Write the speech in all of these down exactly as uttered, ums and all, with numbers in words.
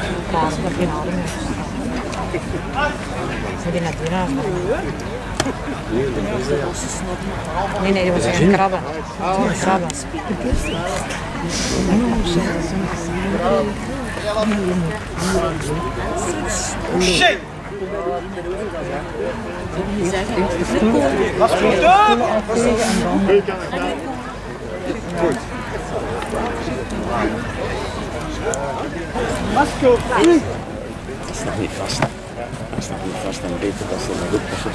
Kaas, dat geen adem meer. Moet je net doen, hè? Nee, nee, dat was geen krabben. Oh, krabben. Shit! Was goed, hè? Goed. Vasco! Dat is nog niet vast. Dat is nog niet vast en beter dat ze nog goed passen.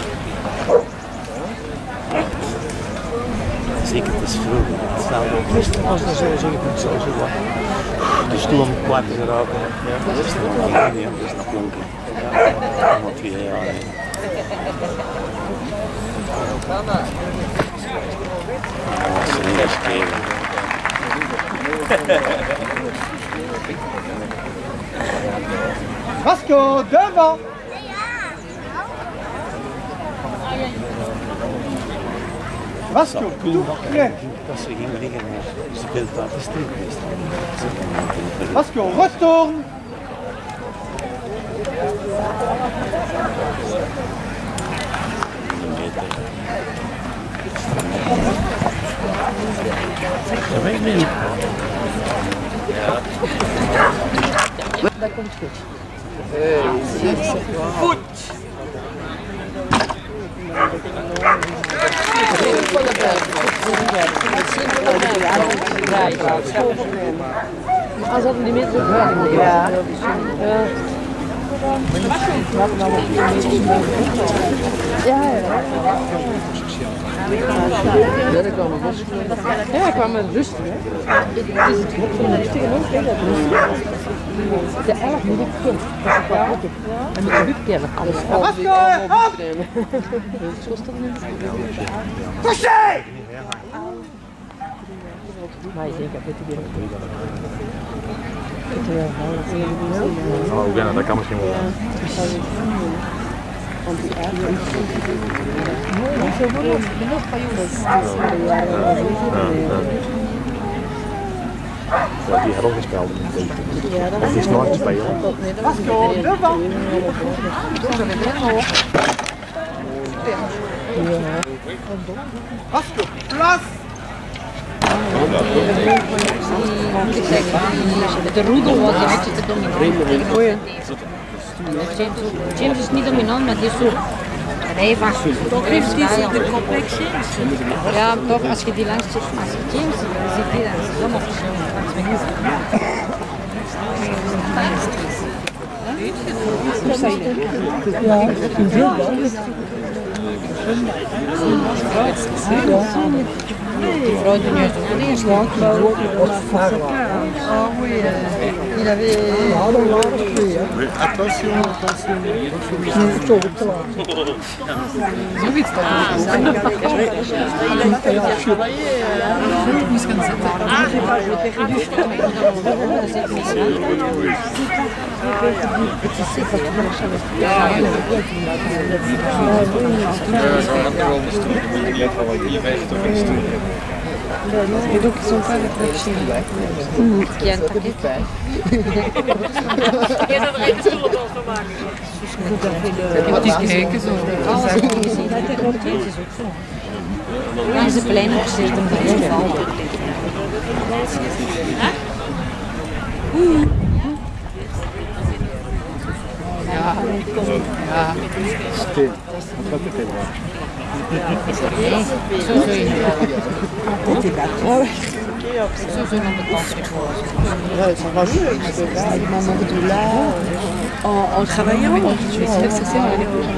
Zeker, het is vroeg. Het staat ook gisteren was er sowieso niet zo zo wat. De stoel om kwart is erop. Ja, dat is nog niet, dat is nog donker. Nog twee jaar. Dat is niet eens gegeven. Vasco, devant! Vasco, tout près! Dat ze ging liggen, maar ze wil daar de streep geweest. Vasco, retourne! Dat weet ik niet. Dat komt goed. Goed! Maar als dat niet meer zo gaat, ja. Ja, ja. Ja, dat kwam wel rustig. Ja, dat kwam wel rustig. Het is het rustig ook, hè? De elf moet ik kunnen. Dat is wel goed. En met de hupkennen alles. Vasco, op! Zo is dat niet. Touché! Maar ik denk dat het weer. Oh, ja, dat kan misschien wel. Ja, die hebben al gespeeld. Het is nooit spelen. Vasco, devant! Vasco, place! De roedel was een beetje te dominant. James, James is niet dominant, maar die is zo rijvast. Toch heeft hij de complex James. Ja, toch als je die langs zit, als je James ziet, dan ziet hij dat. Dat is helemaal verschillend. Ja, in veel Die vrouw doet juist ook de eerste. Oh oui, il avait... Mais attention, attention. Zoiets toch? Moest gaan zitten. Ah, j'ai pas, j'ai perdu. Et donc ils sont pas avec la Chine. Il y a un paquet. Je devrais er stoel van maken. Het is kijken zo. Alles wat je ziet, dat is ook zo. Langs de pleinen zitten om te vallen. Ja, ja. Stil. Dat is het wel. Zo zul je nu wel. Zo zul je op de kant Ouais, ça va jouer, avec maman de là, en, en travaillant, je vais essayer de s'asseoir à l'école.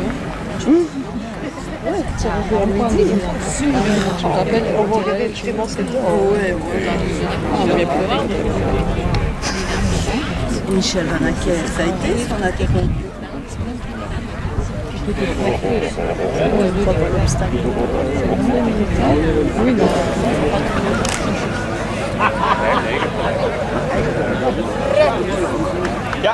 Ouais, tu as vu un point. Tu te rappelles, on voit extrêmement cette heure. Oh ouais, ouais. J'aurais pleuré. Michel Vanaquet, ça a été son attaquant. Oui, non. Ja.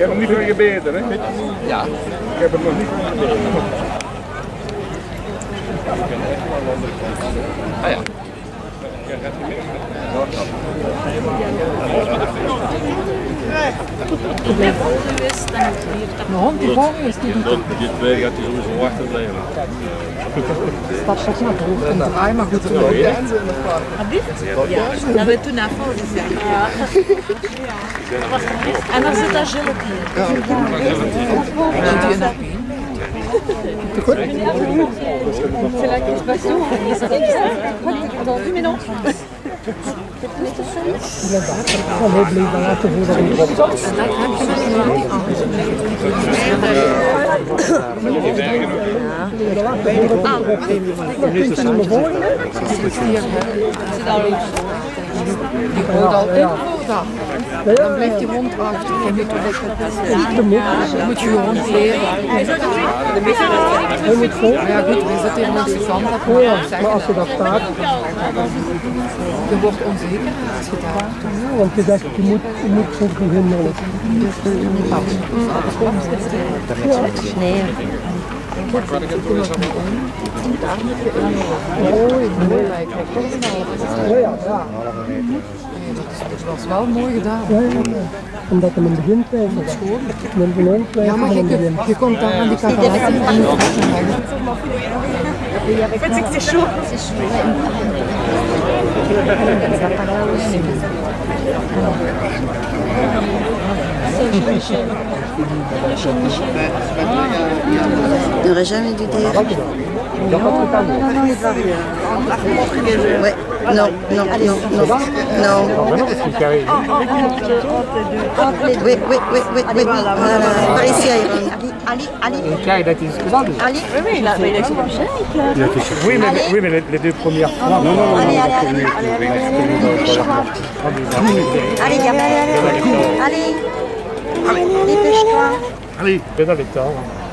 heb hem niet van gebeten, hè? Ja. Ik heb hem nog niet van gebeten. Ah ja. Een hond die bang is, die doet Die twee gaat hij sowieso achterblijven. dat straks naar het hoofd en draai, maar goed. Ja, dat hebben we toen afval gezegd. Ja. En dan zit daar gelatine. C'est la question. Dans une mais non. Inderdaad, ik zal heel blij van laten voelen. Die gooit altijd voor dat. Dan blijft die hond achter. Je moet dan moet je je hond leren. Maar ja goed, we zitten hier langs de kant. Maar als je dat staat, Je wordt onzeker als je daar ja, want je zegt, je moet, je moet zo beginnen. Nee. Mooi, mooi. Ja, ja, ja. Dat was wel mooi gedaan. Ja, ja, ja. Omdat hij in het begin krijgt. Met een hond krijgt Ja, maar hij in je, het begin. je komt daar aan die cabarets en dan En fait, c'est que c'est chaud. Il n'aurait jamais dû dire. Ouais, non, non, non, non, non. Oui, oui, oui, oui, oui, voilà. Par ici, Iron. Ali, Ali. Kijk, dat is geweldig. Ali. Oui, oui, il a, il a son chien. Oui, mais, oui, mais les, les deux premières fois. Non, non, non. Allez, allez, allez. Allez, gamin. Allez. Allez, dépêche-toi. Allez, pédale les temps.